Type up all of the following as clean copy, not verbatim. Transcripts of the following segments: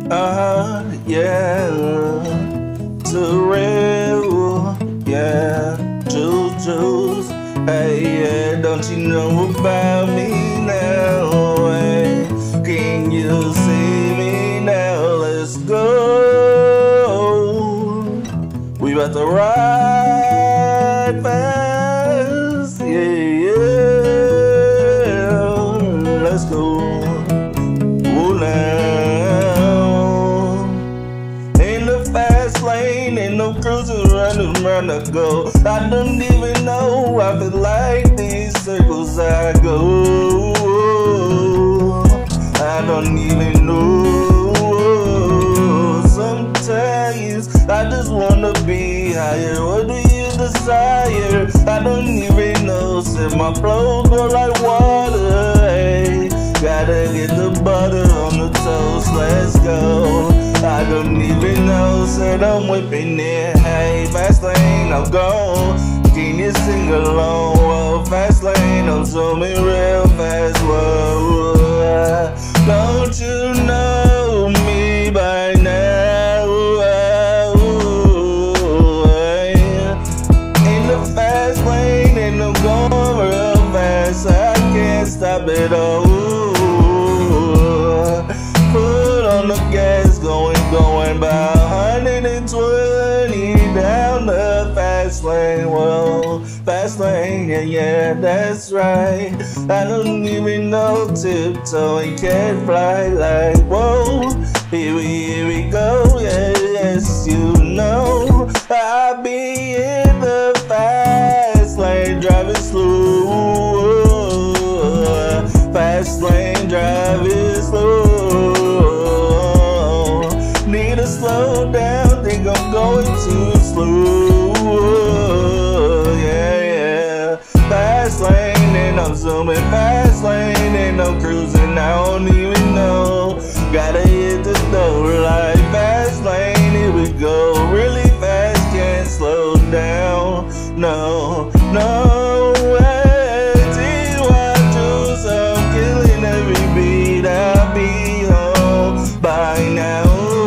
Yeah, surreal, yeah, juice. Hey, yeah, don't you know about me now? Hey, can you see me now? Let's go. We about to ride fast, yeah, let's go. Fast lane, ain't no cruising running around the go. I don't even know, I feel like these circles I go. I don't even know. Sometimes I just wanna be higher. What do you desire? I don't even know. Said my flow go like water. Hey, gotta get the butter on the toast. Let's go. I don't even know, said I'm whipping it. Hey, fast lane, I'm gone. Can you sing along? Whoa, fast lane, I'm zooming real fast. Whoa, don't you know me by now? In the fast lane, and I'm going real fast. I can't stop it. Put on the gas, going by 120 down the fast lane. Whoa, fast lane, yeah, that's right. I don't even know tiptoeing, can't fly like whoa. Here we go, yeah, yes, you know. I'll be in the fast lane, driving slow. Fast lane, driving slow. Need to slow down, think I'm going too slow. Yeah. Fast lane and I'm zooming, fast lane and I'm cruising. I don't even know. Gotta hit the door like fast lane. Here we go, really fast, can't slow down. No way. I'm killing every beat. I'll be home by now.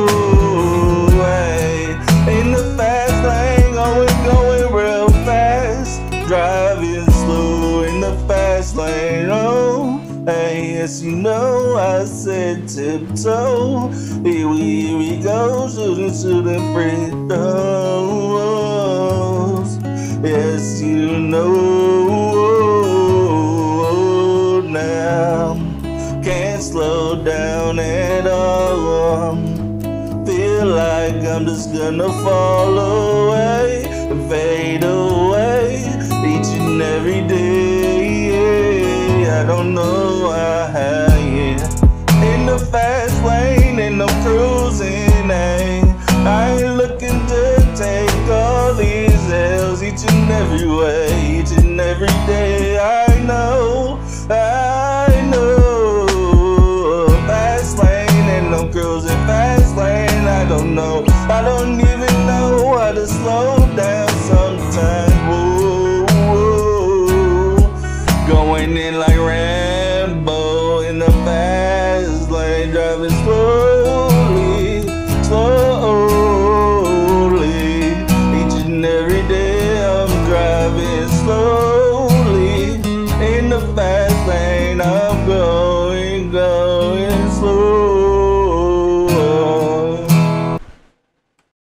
Driving slow in the fast lane, oh. Hey, yes, you know I said tiptoe. Here we go, shooting free throws. Yes, you know now. Can't slow down at all. Feel like I'm just gonna fall away, fade away. Each and every day, yeah. I don't know how, yeah. In the fast lane and I'm cruising, hey. I ain't looking to take all these L's each and every way, each and every day. I know. Fast lane and I'm cruising, fast lane. I don't know. I don't even know how to slow down sometimes. Going in like Rambo in the fast lane, driving slow.